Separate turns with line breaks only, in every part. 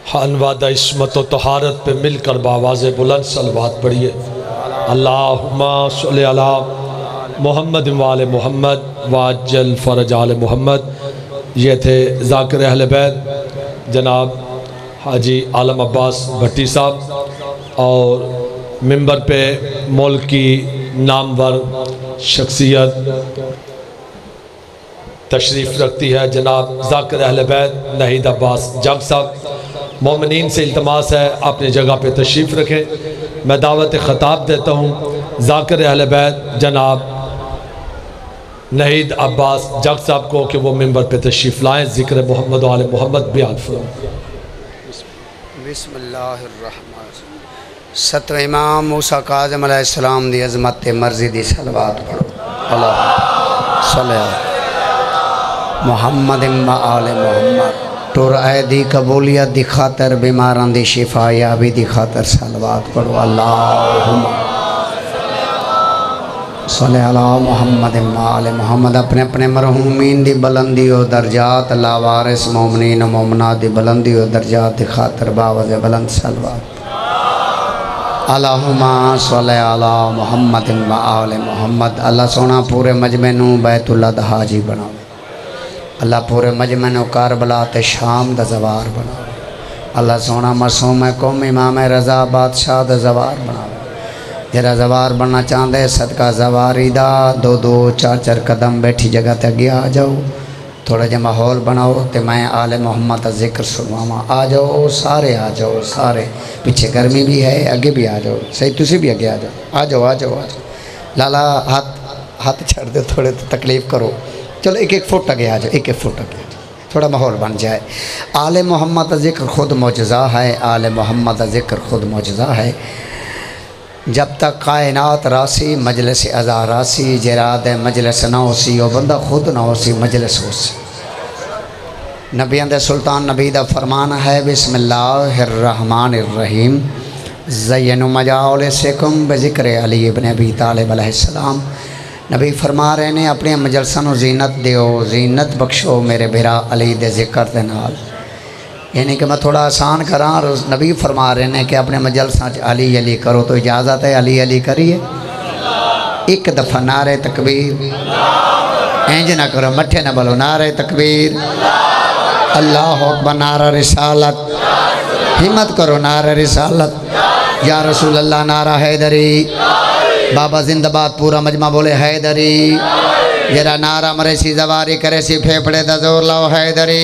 अनवादा इस्मत व तहारत पे मिलकर बावाज़ बुलंद सलवात पढ़िए। अल्लाहुम्मा सल्लि अला मोहम्मद वाले मोहम्मद वाजल फ़रज आले मोहम्मद। ये थे ज़ाकिर अहले बैत जनाब हाजी आलम अब्बास भट्टी साहब, और मिंबर पे मुल्क की नामवर शख्सियत तशरीफ़ रखती है जनाब ज़ाकिर अहले बैत नहीद अब्बास जग साहब। मोमिनीन से इल्तमास है अपनी जगह पे तशरीफ़ रखें। मैं दावत ख़ताब देता हूँ ज़ाकिर अहले बैत जनाब नहीद अब्बास जग साहब को कि वो मिंबर पे तशरीफ़ लाएँ, ज़िक्र मोहम्मद वाले मोहम्मद बयान फरमाएं।
सतवें इमाम मूसा काज़िम अलैहिस्सलाम दी अज़मत मर्ज़ी दी सलवात पढ़ो। अल्लाह सल्लल्लाहु मुहम्मद व आले मोहम्मद। टुर आए दी कबूलियत दी खातर, बीमारां दी शिफा याबी दी खातर सलवात पढ़ो। अल्लाहुम्मा सल्ले अला मुहम्मद व आले मोहम्मद। अपने अपने मरहूमीन दी बुलंदी और दर्जात, लावारिस मोमिनीन और मोमिनात दी बुलंदी और दर्जात दी खातर बावज़ बुलंद सलवात। अल्लाहुम्मा सल्ले अला मुहम्मद व आले मोहम्मद। अल्लाह सोना पूरे मजमे नू बैतुल्लाह दा हाजी बनावे। अल्लाह पूरे मजमे नू करबला ते शाम दा ज़वार बनावे। अल्लाह सोना मासूम कौम इमाम रज़ा बादशाह दा ज़वार बनावे। जरा ज़वार बनना चाहते सदका ज़वारी दा दो दो चार चार कदम बैठी जगह ते अगे आ जाओ, थोड़ा जहा माहौल बनाओ तो मैं आले मोहम्मद का जिक्र सुनवावा। आ जाओ सारे, आ जाओ सारे। पीछे गर्मी भी है, अगे भी आ जाओ। सही तुसी भी अगे आ जाओ, आ जाओ आ जाओ आ जाओ। लाला हाथ हाथ छड़ दो, थोड़े तो तकलीफ़ करो। चलो एक एक फुट अगे आ जाओ, एक एक फुट अगे आ जाओ, थोड़ा माहौल बन जाए। आले मोहम्मद का जिक्र खुद मौजज़ा है। आले मोहम्मद का जिक्र खुद मौजज़ा है। जब तक कायनात रासी मजलिस अज़ा रासी, जराद मजलिस ना होसी और बंदा खुद ना होसी मजलिस होसी। नबियां दे सुल्तान नबी दा फरमान है बिस्मिल्लाहिर्रहमानिर्रहीम ज़य्यनु मजालिसकुम बिज़िक्र अली इब्न अबी तालिब अलैहिस्सलाम। नबी फरमा रहे ने अपने मजलसां नूं ज़ीनत दियो, ज़ीनत बख्शो मेरे बिरा अली दे ज़िक्र दे नाल। यानी कि मैं थोड़ा आसान करा। नबी फरमा रहे हैं कि अपने मजलसा अली अली करो, तो इजाज़त है अली अली करिए। एक दफ़ा नारे तकबीर, इंज ना करो मठे ना बोलो नारे तकबीर, अल्लाह अकबर, नारा रिसालत, हिम्मत करो नारा रिसालत, या रसूल अल्लाह, नारा हैदरी, बाबा जिंदाबाद, पूरा मजमा बोले हैदरी। जरा नारा मरे सी ज़वारी करे सी फेफड़े दा जोर लाओ हैदरी।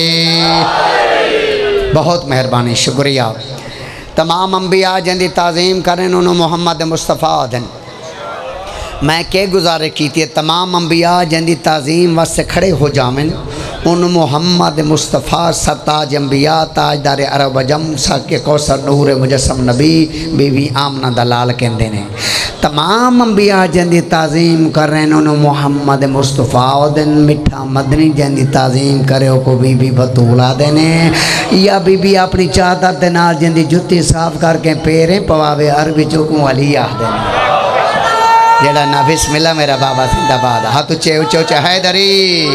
बहुत मेहरबानी शुक्रिया। तमाम अंबिया जिंदी ताज़ीम करें उन्होंने मोहम्मद मुस्तफ़ा दिन। मैं के गुजारे की तमाम अंबिया जिंदी ताज़ीम वास्ते खड़े हो जावन उन मोहम्मद मुस्तफ़ा सरताज अंबिया ताजदार अरब अजम साके कौसर नूर मुजस्सम नबी बीवी आमना दलाल कहते हैं। तमाम अंबिया जिंदी ताज़ीम कर रहे हैं उन्होंने मोहम्मद मुस्तफ़ा दिन। मिठा मदनी जिंदी ताज़ीम करे को बीबी बतूला देने, या बीबी अपनी चादर के नाल जिंदी जुत्ती साफ करके पैरें पवावे अरबी चुकू अली आख देने। जेड़ा ना बिस्मिल्लाह मेरा बाबा जिंदाबाद, हाथ उच्चे उच्चे उच्चे हैदरी।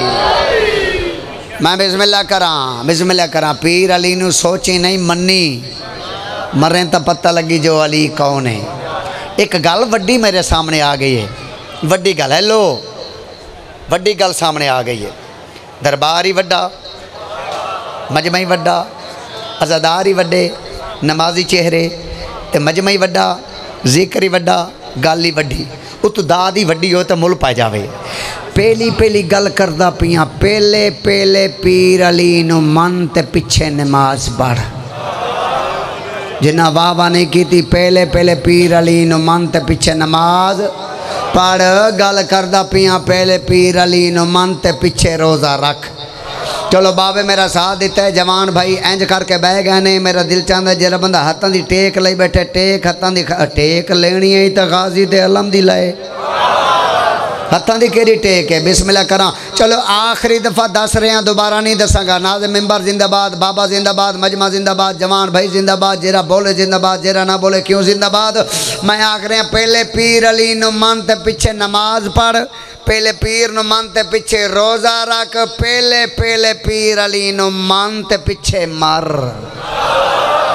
मैं बिस्मिल्लाह करा पीर अली नू सोची नहीं मन्नी, मरें तो पता लगी जो अली कौन है। एक गल वड्डी मेरे सामने आ गई है, वड्डी गल है। लो वड्डी गल सामने आ गई है। दरबार ही वड्डा, मजमा ही वड्डा, अज़ादार ही वड्डे, नमाजी चेहरे ते मजमा ही वड्डा, जिक्र ही वड्डा, गल ही वड्डी, उत दाद ही वड्डी हो तो मुल पै जावे। पहली पहली गल करदा पियां, पहले पहले पीर अली नू मन ते पिछे नमाज पढ़। जिन्ना वाह वाह नहीं की, पहले पहले पीर अली नू मन ते पिछे नमाज पढ़। गल करदा पियां, पहले पीर अली नू मन ते पिछे रोज़ा रख। चलो बाबे मेरा साथ दिता है। जवान भाई इंज करके बह गए ने। मेरा दिल चाहता जरा बंदा हाथों की टेक ले बैठे, टेक हाथों की टेक लेनी है तो गाजी दे अलम दी लाए, हाथों की केड़ी टेक है। बिस्मिल्लाह करा। चलो आखिरी दफ़ा दस रहे हैं, दोबारा नहीं दसागा। नाज़ मिंबर जिंदाबाद, बाबा जिंदाबाद, मजमा जिंदाबाद, जवान भाई जिंदाबाद, जेरा बोले जिंदाबाद, जेरा ना बोले क्यों जिंदाबाद। मैं आख रहा पहले पीर अली नू मन ते पिछे नमाज पढ़, पहले पीर नू मन ते पिछे रोज़ा रख, पहले पहले पीर अली नू मन ते पिछे मर।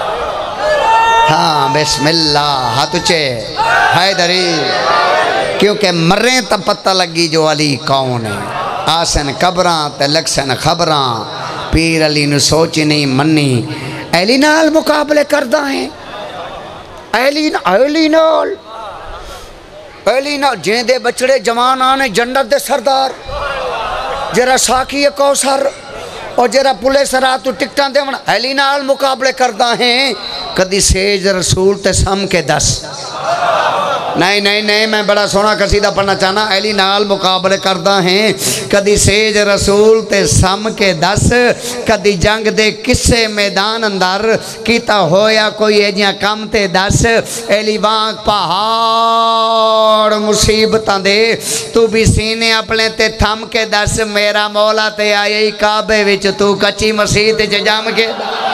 हाँ बिस्मिल्लाह हाथ ऊंचे हैदरी, क्योंकि मरे तो पता लगी जो अली कौन है। आसन कबरां ते लक्सन खबरां, पीर अली नु सोच नहीं मन्नी, अली नाल मुकाबले करदा है। अली नाल जेंदे बछड़े जवान आने जन्नत दे सरदार, जरा साकी कौसर और जरा पुलिस रात तू टिकटां देवन, अली नाल मुकाबले करदा है। कदी सेज रसूल ते सम के दस, नहीं नहीं नहीं, मैं बड़ा सोहना कसीदा पढ़ना चाहना। अली नाल मुकाबले करदा है, कदी सेज रसूल ते सम के दस, कदी जंग दे किस्से मैदान अंदर कीता होया कोई एजियां कम ते दस। अली वांग पहाड़ मुसीबतां दे तू भी सीने अपने ते थम के दस, मेरा मौला ते आए काबे विच तू कच्ची मसीत च जम के।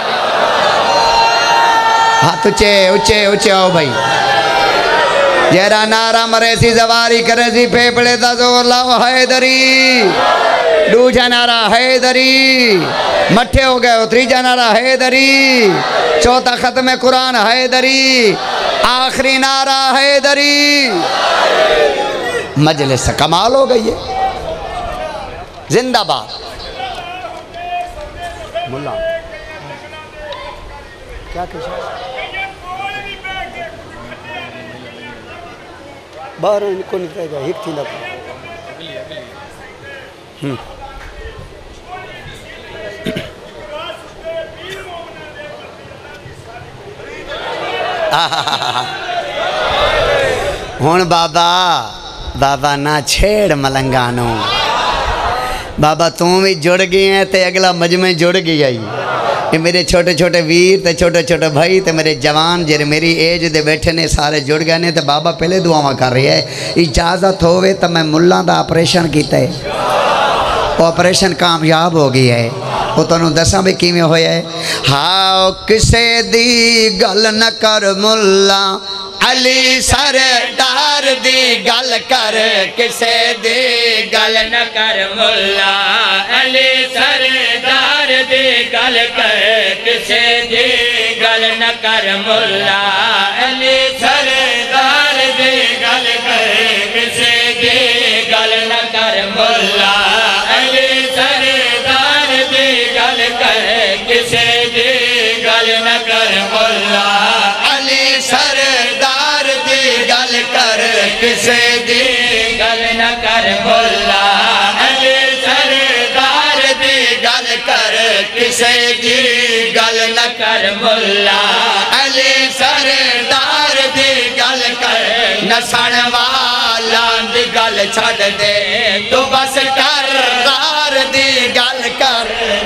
हाथ ऊंचे ऊंचे ऊंचे आओ भाई, जरा नारा मरे सी जवारी करे सी फेफड़े दा जोर लाओ हैदरी। दूजा नारा हैदरी, मठे हो गए। तीजा नारा हैदरी, चौथा खत्म कुरान हैदरी, आखिरी नारा हैदरी। मजलिस कमाल हो गई है। जिंदाबाद मुल्ला क्या बाहर इनको निकलेगा हिक थी ना। हुण बाबा बाबा ना छेड़ मलंगानो, बाबा तू भी जुड़ गई है ते अगला मजमे जुड़ गया ही। ये मेरे छोटे छोटे वीर ते छोटे छोटे भाई ते मेरे जवान जेरे मेरी एज दे बैठे ने सारे जुड़ गए ने। तो बाबा पहले दुआवां कर रही है, इजाज़त होवे तो मैं मुल्ला दा ऑपरेशन किया है, ऑपरेशन कामयाब हो गई है। वो तुहानू दसा भी किवें होया है। हाँ किसे दी गल न कर मुल्ला, अली सरदार दी गल कर, किसे दी गल न कर मुल्ला, अली सरदार दी गल कर, किसे दी गल न कर मुल्ला, अली सरदार दी गल कर, किसे दी गल न कर मुल्ला, अली सरदार दी गल कर, किसे दी गल न कर मुल्ला, अली सरदार दी गल कर, किसे दी गल न कर मुल्ला, अली सरदार दी गल कर, किसे दी गल न कर मुल्ला, अली सरदार दी गल कर। नसण वाला दी गल छड़ दे तू बस करदार दी गल कर।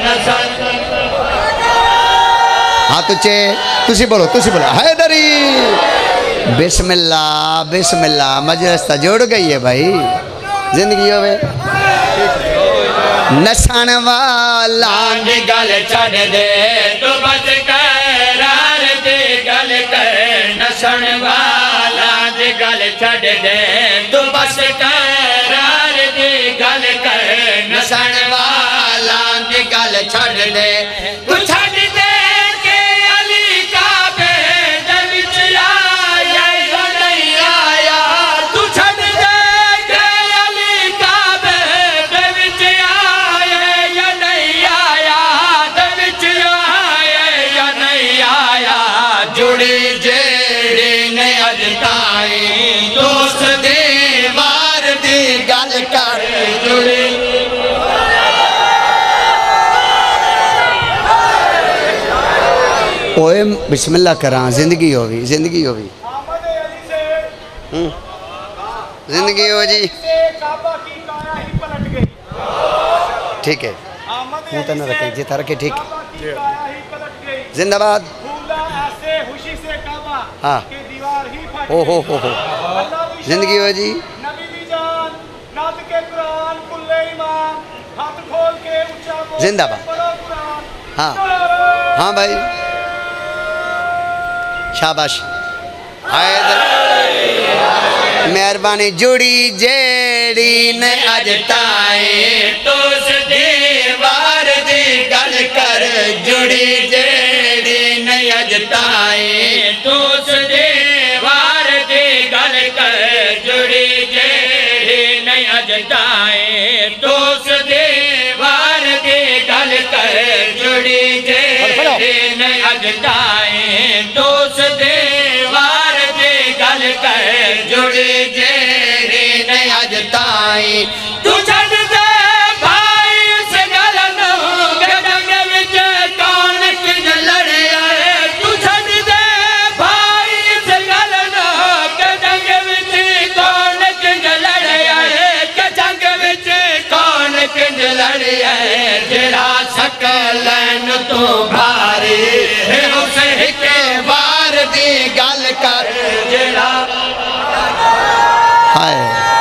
हाथ ऊंचे, तुसी बोलो हैदरी। बिस्मिल्लाह बिस्मिल्लाह। मजलिस तो जुड़ गई है भाई, जिंदगी होवे। नसण वाला दी गल छड़ दे तू बस करार दी गल कर, नसण वाला दी गल छड़ दे तू बस करार दी गल कर, नसण वाला दी गल छड़ दे तू छड़ दे के अली काबे दे विच आया या नहीं आया, तू छड़ दे के अली काबे दे विच आया या नहीं आया, दे विच आया या नहीं आया। जुड़ी जेड़ी ने अज ताई दोस्त दे वार दी गल कर, जुड़ी ओए बिस्मिल्लाह करा। जिंदगी होगी, जिंदगी होगी, जिंदगी हो जी। ठीक है, मुँह तो न रखे, जिता रखे, ठीक। जिंदाबाद। हाँ हो जिंदगी हो जी। जिंदाबाद। हाँ हाँ भाई, शाबाश। मेहरबानी। जुड़ी जेड़ी ने अज ताए तुस दीवार दी गल कर, जुड़ी जेड़ी ने अज ताए तू
ने अज ताए दोस्त देवार दे गल कर जुड़े जेरे ने अज ताए तू छड़ दे भाई इस गल नूं गजंग विच कौन किंज लड़िया तू छड़ दे भाई इस गल नूं गजंग विच कौन किंज लड़िया गजंग विच कौन किंज लड़िया जेड़ा सकलन तो भारी उस हिके बार दी गल कर जेड़ा
हाय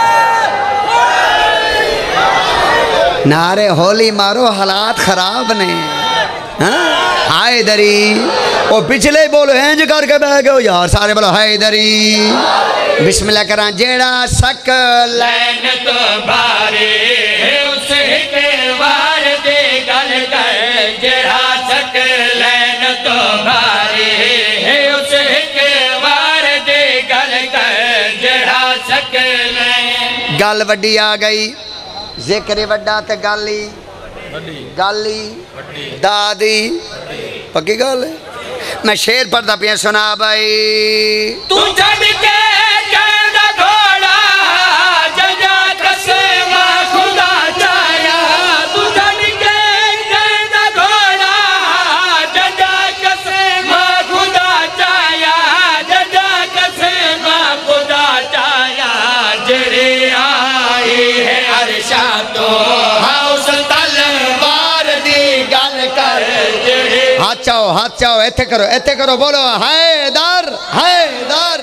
नारे होली मारो हालात खराब ने हाय दरी ओ पिछले बोलो इंज करके बह गए यार सारे बोलो हाय दरी बिस्मिल्लाह करा जेड़ा सकलन
तो भारी उस हिके बार दी गल कर जेड़ा सकलन तो भारी उस हिके बार दी गल कर जेड़ा सकलन
गल वड्डी आ गई जिक्र वड्डा ते गाली गाली दादी पक्की गल है मैं शेर पढ़दा पिया सुना भाई
तू छड़ के कहदा घोड़ा जजा कसम खुदा चाया तू छड़ के कहदा घोड़ा जजा कसम खुदा चाया जजा कसम खुदा चाया जेरे आई है अरशा तो हाउस तलवार दी गल कर जेरे
हाथ चाओ ऐथे करो बोलो हैदर हैदर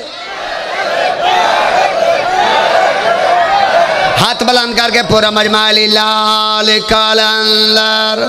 हाथ बुलंद करके पूरा मजमा अली लाल कलंदर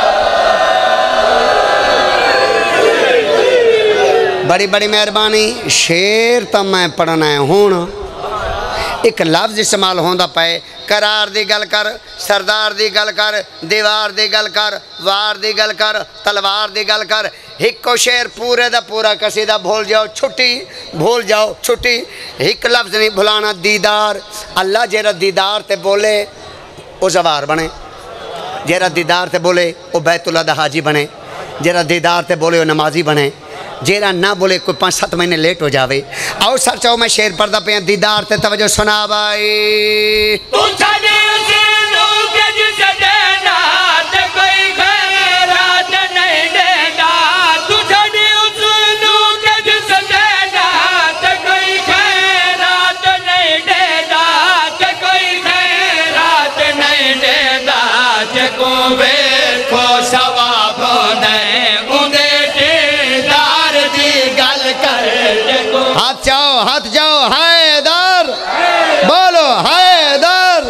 बड़ी बड़ी मेहरबानी शेर तो मैं पढ़ना है हूँ एक लफ्ज इस्तेमाल होंदा पे करार दी गल कर सरदार दी गल कर दीवार दी गल कर वार दी गल कर तलवार दी गल कर हिको शेर पूरे दा पूरा कसीदा भूल जाओ छुट्टी भूल जाओ छुट्टी एक लफ्ज नहीं भुलाना दीदार अल्लाह जेरा दीदार ते बोले वो जवार बने जेरा दीदार ते बोले वो बैतुल्लाह दा हाजी बने जेरा दीदार ते बोले वो नमाजी बने जेरा ना बोले कोई 5-7 महीने लेट हो जावे आओ सर चाहो मैं शेर पढ़दा पे दीदार ते तवज्जो सुना भाई
तू छड़े उसे के जिस देना ते कोई खैरात नहीं देगा तू छड़े उसे के जिस देना ते कोई खैरात नहीं देगा ते कोई खैरात नहीं देगा जे को वेखो सवाब नहीं उदे दीदार दी गल कर जे को
हाथ जाओ हैदर बोलो हैदर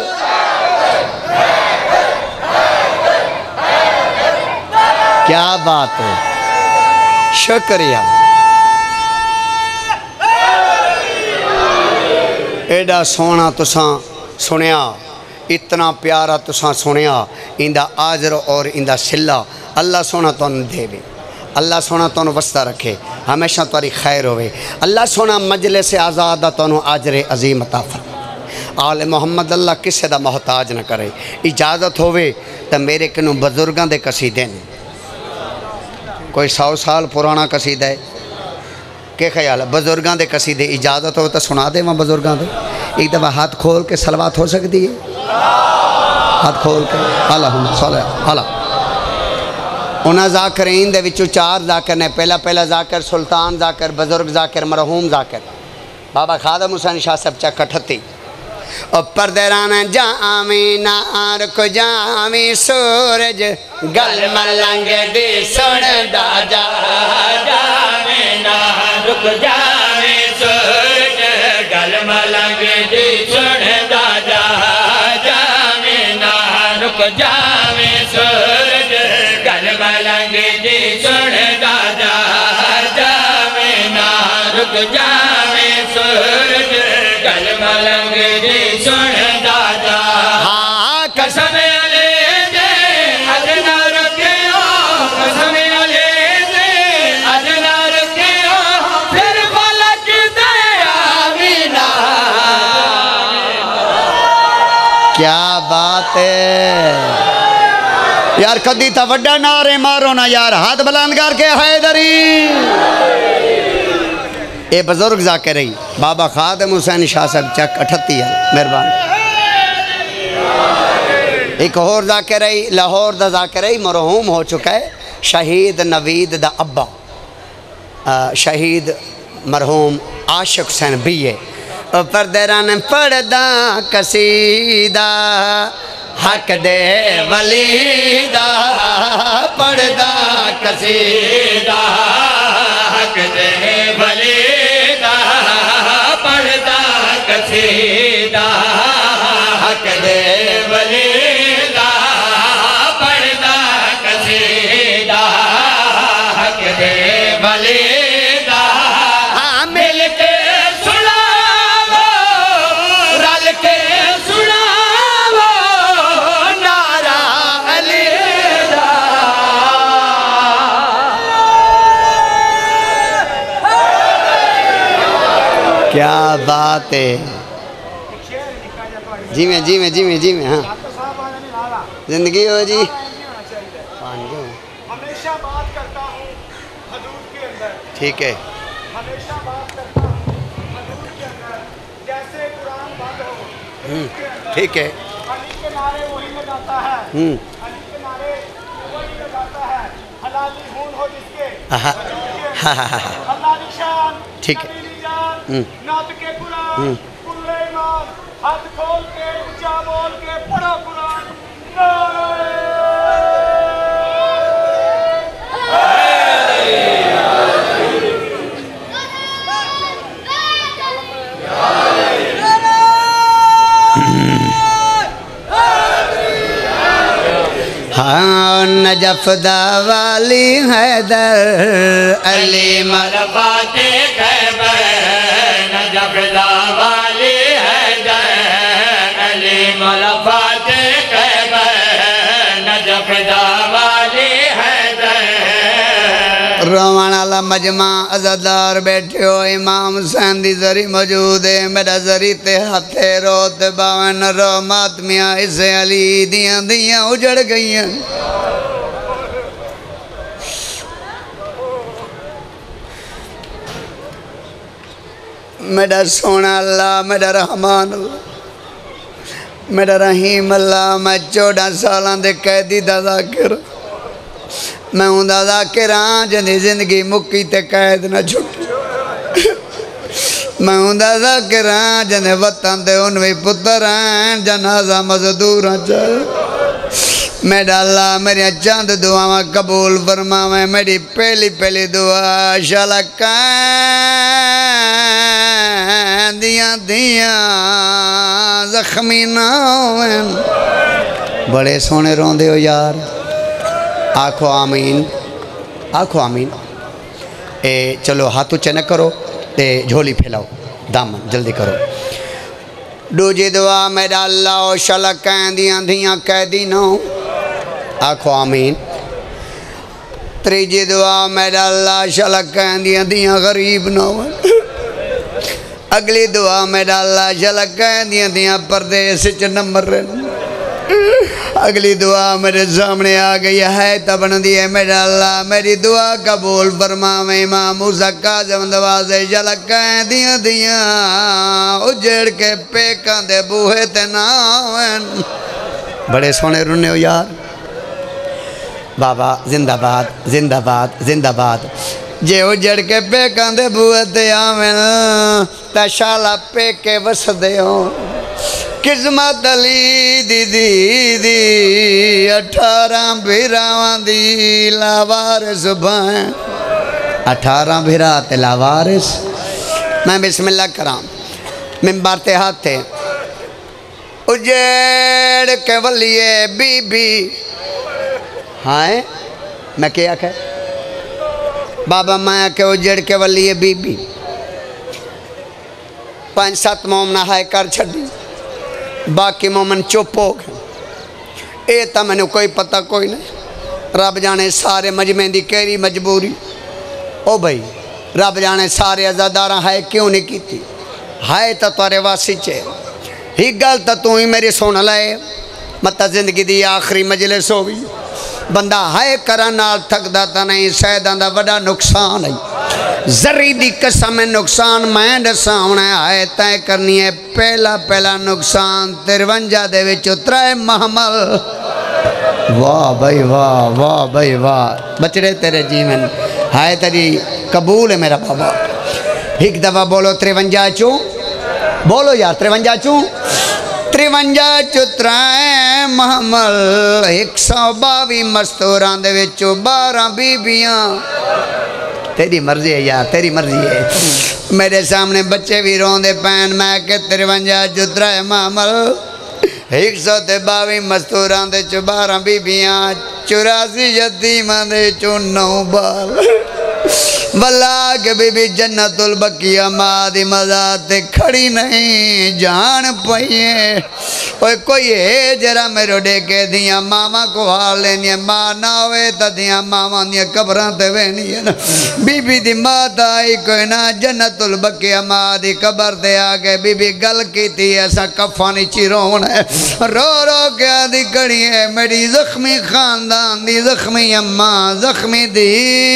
क्या बात है शुक्रिया एडा सोना तुसा सुनिया इतना प्यारा तुसा सुनिया इंदा आजर और इंदा सिला अल्लाह सोना तुम देवे अल्लाह सोना तुम वस्ता रखे हमेशा तारी खैर होवे अल्लाह सोना मजलिस से आज़ादा तुम आजरे अजीम अता फरमा आले मोहम्मद अल्लाह किसी का मोहताज न करे इजाज़त होवे तो मेरे किनू बजुर्गों के कसीदे ने कोई 100 साल पुराना कसीदा है के ख्याल है बुजुर्गों के कसीदे इजाज़त हो तो सुना दे मैं बुजुर्गों के एक दफ़ा हाथ खोल के सलवात हो सकती है हाथ खोल के अल्लाहुम्मा सल्ली अला उन्हें ज़ाकिरीन दे विचों 4 ज़ाकिर ने पहला ज़ाकिर सुल्तान ज़ाकिर बुजुर्ग ज़ाकिर मरहूम ज़ाकिर बाबा खादम हुसैन शाह सब चक 38 और परदेराना जामी नार को जामी सूरज गल मलंग दी सुन दाजा
जामे नार को जामी सूरज गल मलंग दी सुन दाजा जामे नार को जामी सूरज गल मलंग दी सुन दादा जामे नार को जामी सूरज गल मलंग दी सुन दादा
हाँ
कसम अले दे अजना रखियो कसम अले दे अजना रखियो फिर फलक दया बिना
क्या बात है यार कदी तो वड्डा नारे मारो ना यार, हाथ बुलंद करके हैदरी। ये बुजुर्ग जाके रही बाबा खादिम हुसैन शाह साहब चक 38 है, मेहरबान। एक होर जाके रही लाहौर दा जाके रही मरहूम हो चुका है शहीद नवीद दा अब्बा, शहीद मरहूम आशिक हुसैन बीए। परदेरान पढ़दा कसीदा हक दे वलीदा, पढ़दा कसीदा हक दे वलीदा, पढ़दा कसीदा हक दे वलीदा, पढ़दा कसीदा हक दे वलीदा। हाँ मिल के सुनावो, रल के सुनावो नारा अली दा। क्या बात है, जी में जी में जी में जी में। हाँ जिंदगी हो जी,
हमेशा बात करता हूँ हदूद के अंदर,
ठीक है,
हमेशा बात करता हूँ हदूद के अंदर, जैसे कुरान बंद हो के अंदर।
ठीक है,
अली के नारे वही लगाता है, अली के नारे वही लगाता है। हलाली खून हो जिसके हलाली शान,
ठीक है,
नबीली जान, नात के कुरान, कुल्ले ईमान, हाथ खोल के ऊंचा बोल के पढ़ो कुरान।
हाँ नजफ दा वाली हैदर अली
मरफाते खैबर, नजफ दा वाली हैदर अली मरफाते खैबर, नजफ दा वाली हैदर।
रोवण वाला मजमा अज़ादार बैठे हो, इमाम हुसैन दी जरी मौजूद है। मेरा जरी ते हाथे रोत बावन रो मातमिया इसे अली दियां दियां उजड़ गईयां। मेरा सोना अल्लाह, मेरा रहमान अल्लाह, मेरा रहीम अल्लाह। मैं 14 साल दे कैदी दा ज़ाकिर, मैं उंदा ज़ाकिर हाँ जिंदी जिंदगी मुक्की ते कैद न छुटी। मैं उंदा ज़ाकिर हाँ जिंदे वतन दे उन भी पुत्र हैं, जनाजा मजदूर चाहे। मेरा अल्लाह मेरी चंद दुआवां कबूल फरमावे। मेरी पहली पहली दुआ शलक दियां दियां जख्मी ना होवन। बड़े सोने रोंदे हो यार, आखो आमीन, आखो आमीन। ए चलो हाथ उच्चे न करो ते झोली फैलाओ, दामन जल्दी करो। दूजी दुआ मेरा अल्लाह शलक दियां दियां कैदी ना हो, आखो आमीन। तीजी दुआ मेरा अल्लाह शलक दियां दियां गरीब ना हो। अगली दुआ मेरा अल्लाह शलक दियां दियां परदेस च नंबर। अगली दुआ मेरे सामने आ गई है तब बनती है। मेरा अल्लाह मेरी दुआ कबूल फरमावे। इमाम मूसा काज़म दरवाज़े शलक दियां दियां उजड़ के पेकां दे बूहे ते ना आवन। बड़े सोने रुने हो यार। बाबा जिंदाबाद जिंदाबाद जिंदाबाद। जे उजड़ के पेकां दे बूहे ते आवन ता शाला पेके वसदे हो। किस्मत अली दीदी दी 18 भिरावां दी लावारिस भाएं। 18 भिरा ते लावारिस। मैं बिस्मिल्लाह करां मिंबर ते हाथे उजड़ के वलिए बीबी। हाँ मैं क्या आखे बाबा, मैं आखे उजड़ के वलिए बीबी 5-7 मोमना हाय कर छड़ी, बाकी मोमन चुप हो गए। ये तो मैंने कोई पता कोई नहीं। रब जाने सारे मजमे की केरी मजबूरी। ओ भाई रब जाने सारे अजादार है क्यों नहीं की है तो तारे वासी च ही गल तो तू ही मेरी सुन लाए। मत जिंदगी की आखिरी मजलिस हो गई। बंदा है करा नाल थकदा तो नहीं, सैदा दा बड़ा नुकसान है। जरी दी कसम नुकसान मैं दसावना है तय करनी है। पहला नुकसान 53 दे विच 3 महमल। वाह भाई वाह, वाह भाई वाह, बचड़े तेरे जीवन है तेरी कबूल है मेरा बाबा। एक दफा बोलो 53 चू, बोलो यार 53 चू, 53 चू 3 महमल। 122 मस्तूरां दे विचों 12 बीबियां। तेरी मर्जी है यार, तेरी मर्जी है। मेरे सामने बच्चे भी रोंदे पैन, मैं के 53 चू 3 महमल, 122 मस्तूरां दे चों 12 बीबियां, 84 यतीमां दे चों 9 बाल। वल्ला के बीबी जन्नतुल बकिया माँ दी मज़ार ते खड़ी नहीं जान पाइए। ओए कोई है जरा मेरे डेके दियाँ मामा को हाल लेनी, माँ ना होवे तो दियाँ मामा दियां कब्रां ते वेनी है ना। बीबी दी मात आई कोई ना, जन्नतुल बकिया माँ दी कबर ते आके बीबी गल कीती, ऐसा कफानी चिरोन है। रो रो के आदि कड़ी है मेरी जख्मी खानदान दी जख्मी अम्मा, जख्मी दी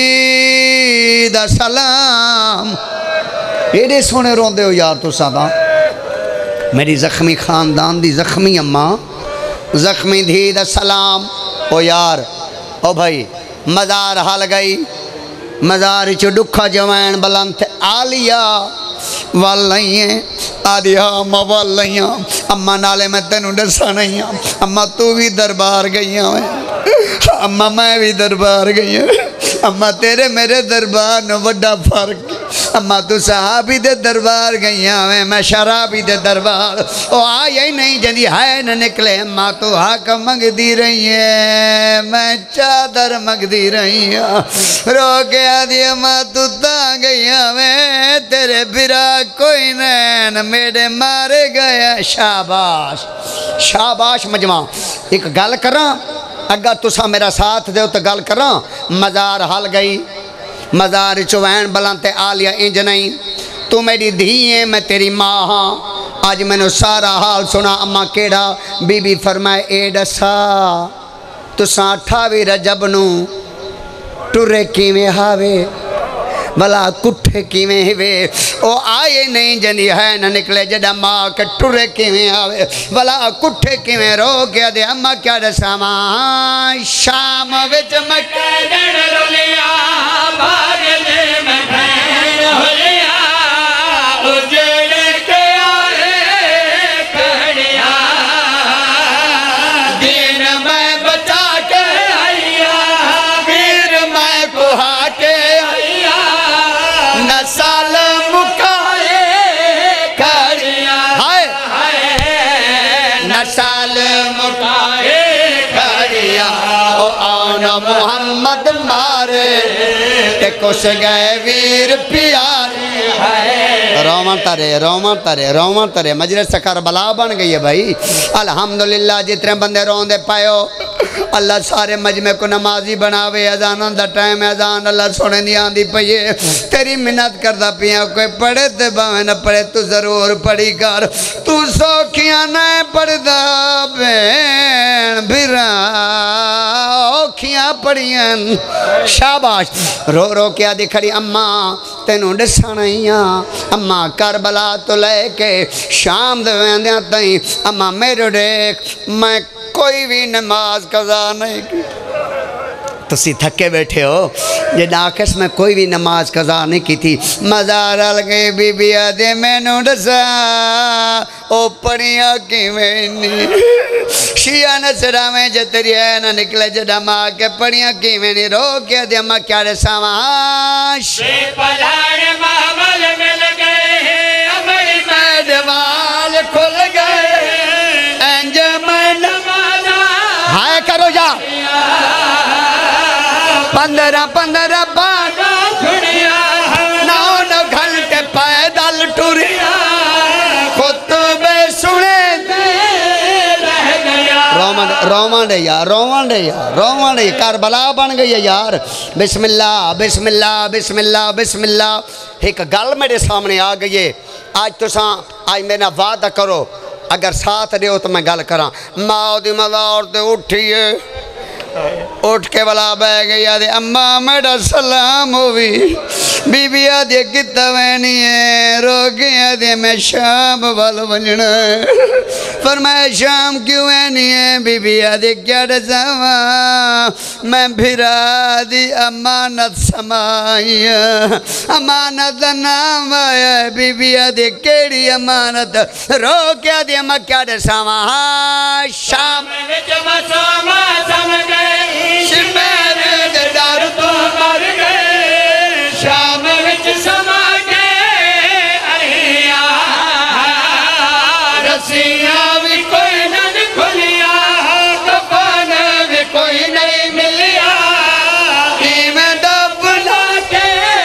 दा सलाम। एडे सोने रोंदे हो यार तुसा दा, मेरी जख्मी खानदान दी जख्मी अम्मा, जख्मी धी दा सलाम। ओ यार ओ भाई मज़ार हल गई, मज़ार च दुखा जवैन बुलंद आलिया वालियां आदि हाँ अम्मा वालियां। अम्मा नाले मैं तेनू दसा नहीं हाँ, अम्मा तू भी दरबार गई है, अम्मा मैं भी दरबार गई हूँ। अम्मा तेरे मेरे दरबार न वड्डा फर्क, अम्मा तू सहाबी दे दरबार गई है, मैं शराबी दे दरबार। ओ आ यही नहीं जंदी है न निकले। अम्मा तू हक मंगदी रही है, मैं चादर मंगदी रही हूँ। रो के आदि अम्मा तू ता गई है, तेरे बिरा कोई नैन मेरे मारे गया। शाबाश शाबाश मजमा। एक गल करा, अगर तुसा मेरा साथ दो तो गल करा। मज़ार हल गई, मज़ार चुवैन बुलंद आलिया इंज नहीं। तू मेरी धी है, मैं तेरी माँ हाँ। अज मैनू सारा हाल सुना। अम्मा केड़ा? बीबी फरमाए ए दसा तुसा 28 रजब नू टुरे किवें हावे, भला कुठे किवें हिवे। ओ आए नहीं जंदी है न निकले जड़ा माँ के टुरे किवें आवे, भला कुठे किवें रो के दे। अम्मा क्या दसावा शाम विच मक्के जण रोलिया भागले मैं भैन होलिया, उजड़ के आए खड़िया दिन मैं बचा के आइया, वीर मैं कुहा के आइया, नसल मुकाए खड़िया, नसल मुकाए खड़िया। ओ आना मोहम्मद मारे ते कुछ गए वीर प्यारे। रोमन तरे रोमन तरे रोमन तरे मजलिस करबला बन गई है भाई। अल्हम्दुलिल्लाह जितने बंदे रोंदे पायो, अल्लाह सारे मजमे को नमाजी बनावे। अजान दा टाइम है, अजान अल्लाह सोने दी आंदी पई है। तेरी मिन्नत करदा पिया, कोई पढ़े ते भावे न पढ़े, तू जरूर पढ़ी कर। तू सौखियां न पढ़दा भैन बिरा औखियां पढ़ियां। शाबाश। रो रो के आदि खड़ी अम्मा तेनू दसा नहीं आ। अम्मा करबला तो लेके शाम दे वेंदियां ताईं अम्मा मेरे देख मैं कोई भी नमाज कज़ा नहीं की। तुसी थके बैठे हो जे आखिस में कोई भी नमाज कज़ा नहीं की थी। मज़ार हल गई बीबी आदे मैनू दसा ओ पढ़िया किवें नी। शिया नसरा में जतरी है ना निकले जड़ा माँ के पढ़िया किवें नी। रो के दे अम्मा क्या दसावा मिल गए अमरी मैदवाल खुल गए इंज मैं नमाजा हाय करो जा 15 बागा सुनिया 9 घंटे पैदल टुरिया खुतबे सुने रह गया। रोमन दे यार रोमन दे यार रोमन दे। करबला बन गई है यार। बिस्मिल्लाह बिस्मिल्लाह बिस्मिल्लाह बिस्मिल्लाह। एक गल मेरे सामने आ गई है। आज तुसा आज मेरा वादा करो, अगर साथ दो तो मैं गल करा। माँ दी मज़ार ते उठिए उठ के वाला बह गई आदे अम्मा मेरा सलाम होवी बीबी आदे कितना वैनी है रो गया दे मैं शाम वाल वंजना पर मैं शाम क्यों वैनी है बीबी आदे क्या दसावा मैं फिरा दी अमानत समाई अमानत नाम आया बीबी आदे केड़ी अमानत रो क्या दे मैं क्या दसावा शाम
सम गए मेरे डर तो मर गए शाम विच समा गए रसियां भी कोई नहीं खुलिया कफन भी कोई नहीं मिलिया मैं दबला के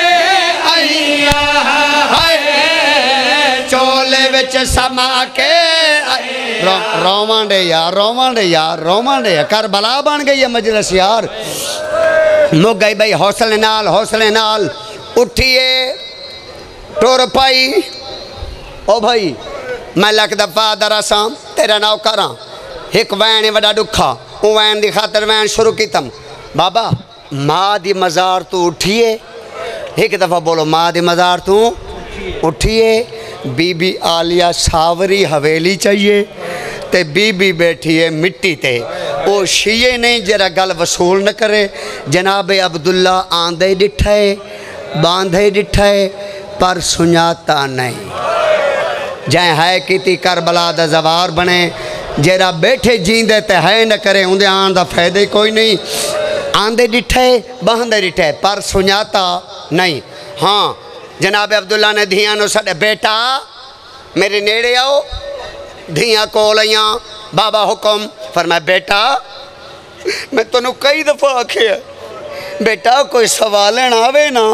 चोले विच समा के रोवां दे यार रोवां दे करबला बन गई है मजलिस यार मुक गई भाई हौसले नाल उठिए टुर पाई ओ भाई मैं लख दफा दरसा तेरा नाव करा एक वैन बड़ा दुखा वो वैन की खातर वैन शुरू की तम बाबा माँ दी मज़ार तू उठिए एक दफ़ा बोलो माँ दी मज़ार तू उठिए बीबी आलिया सावरी हवेली चाहिए ते बीबी बैठी है मिट्टी ते वो शीए नहीं जरा गल वसूल न करे जनाब अब्दुल्ला आंदे डिठा है बांधे डिठा है पर सुनाता नहीं जै है कि करबला दा जवार बने जरा बैठे जींदे ते है न करे उन्हें आन दा फायदे कोई नहीं आंदे डिठा है बांधे डिठा है पर सुनाता नहीं। हाँ जनाब अब्दुल्ला ने धियां नो साडे बेटा मेरे नेड़े आओ धियां कोल आईयां बाबा हुक्म फरमाया बेटा मैं तेनों कई दफ़ा आखिया बेटा कोई सवालन आवे ना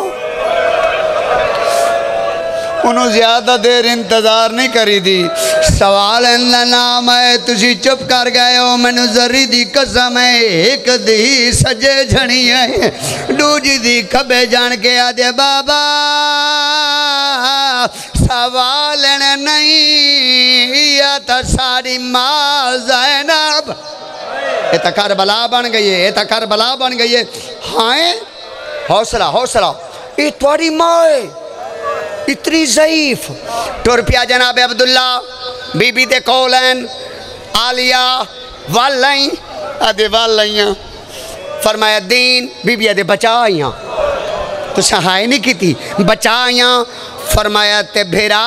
उन्होंने ज़्यादा देर इंतज़ार नहीं करी दी सवाल नाम है तुसी चुप कर गए हो मैनू जरी दी कसम है एक दी सजे झणी है दूजी दी खबे जान के आदे बाबा सवाल नहीं या तो सारी माँ ज़ैनब ये तो करबला बन गई है ये तो करबला बन गई है। हाँ हौसला ये तुम्हारी माँ है इतनी ज़ईफ टुर पिया जनाब अब्दुल्ला बीबी दे कोलन आलिया वल आई आदे वल आईयां फरमाया दीन बीबी आदे बचा आईयां तो सहाय नहीं की थी बचा आईयां फरमाया ते भेरा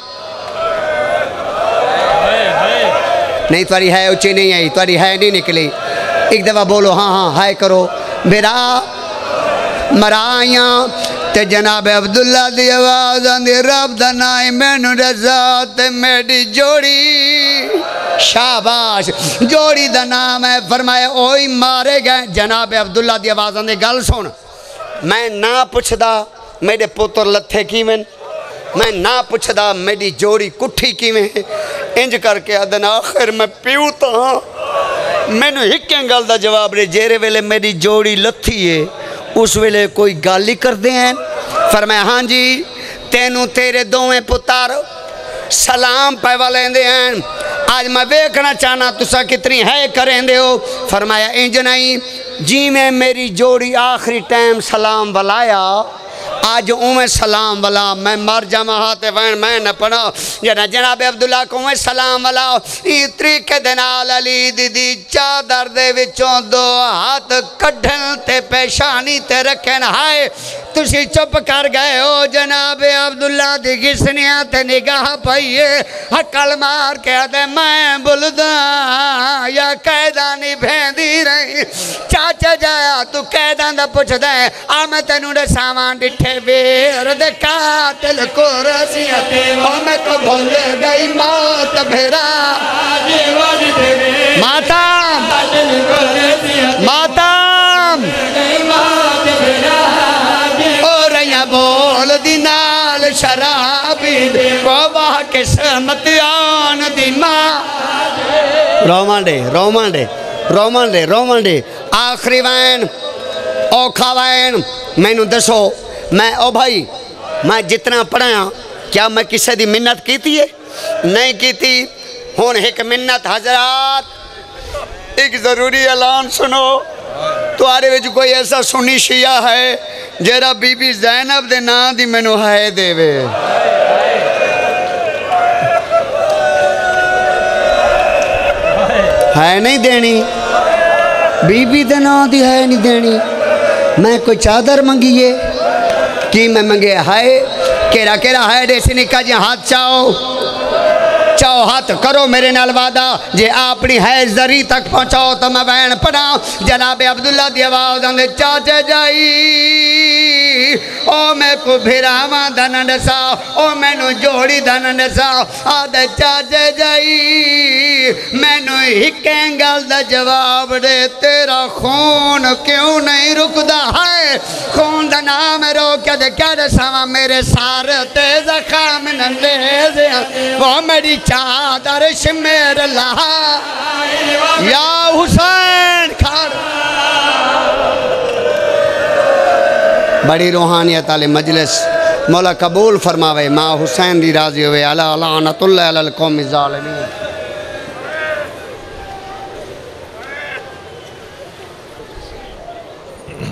नहीं तुम्हारी है ऊँची नहीं आई तुम्हारी है नहीं निकली एक दफ़ा बोलो हाँ हाँ हाय करो भेरा मरा आईयां ते जनाब अब्दुल्ला दी आवाज़ आंदी रब दा नाम मैनू रज़ा ते मेरी जोड़ी शाबाश जोड़ी दा नाम है फरमाया ओई मारे गए जनाब अब्दुल्ला दी आवाज़ आंदी गल सुन मैं ना पुछदा मेरे पुत्र लथे किवें मैं ना पुछदा मेरी जोड़ी कुठी किवें इंज करके आदन आखिर मैं प्यू तो हाँ मैनू एक गल दा जवाब दे जेरे वेले मेरी जोड़ी लथी है उस वेले कोई गल ही करते हैं फरमाया हाँ जी तेनू तेरे दोवें पुत्र सलाम पैवा लेंदे हैं आज मैं वेखना चाहना तुसा कितनी है करेंदे हो फरमाया इंज नहीं जी मैं मेरी जोड़ी आखिरी टाइम सलाम वलाया आज उमें सलाम वाला मैं मर जावा हाथ वैन मैं न पढ़ा जना जनाब अब्दुल्ला को उमें सलाम वाला तरीके दे नाल अली दीदी चादर दे विचों दो हाथ कढ़न ते पेशानी ते रखन हाय तुसी चुप कर गए हो जनाब अब्दुल्ला दी घिसनिया ते निगाह पाइए हकल मार के आदे मैं बुलदा या कैदा नहीं भेंदी रही चाचा जाया तू कैदा दा पुछदा आ मैं तेनू दसावां डिठे वेर दे कातिल को रसिया मैं तो भूल गई मौत भेरा माता माता बोल दी नाल शराबी बाबा के सहमत आन दी मां रोमन दे आखिरी वैन औखा वैन मैनू दसो मैं ओ भाई मैं जितना पढ़ाया क्या मैं किसी की मिन्नत की है नहीं की हुन एक मिन्नत हजरात एक ज़रूरी ऐलान सुनो तुहारे विच कोई ऐसा सुन्नी शिया है जेरा बीबी ज़ैनब दे नां दी मैनू है देवे? है नहीं देनी, बीबी दे नां दी है नहीं देनी। मैं कोई चादर मंगीए कि मैं मंगे है केरा केरा है देसी निका जी हाथ चाओ हाथ करो मेरे नाल वादा जे अपनी है जरी तक पहुँचाओ तो मैं बहन पढ़ा। जनाब अब्दुल्ला दी आवाज़ आंदे चाचे जाई ओ मैं को भिरावा धन दसा ओ मैनू जोड़ी धन दसा आदे चाचे जाई मैनू एक गल दा जवाब दे तेरा खून क्यों नहीं रुकदा है? खून दा नाम रोक दे क्या दसावा मेरे सारे ते ज़ख़म नंदे वो मेरी चादर शिमेर ला या हुसैन खान। बड़ी रूहानियत वाली मजलिस मौला कबूल फरमावे। माँ हुसैन दी राजी हुए अला लानतुल्लाह अलल कौमी ज़ालिमीन।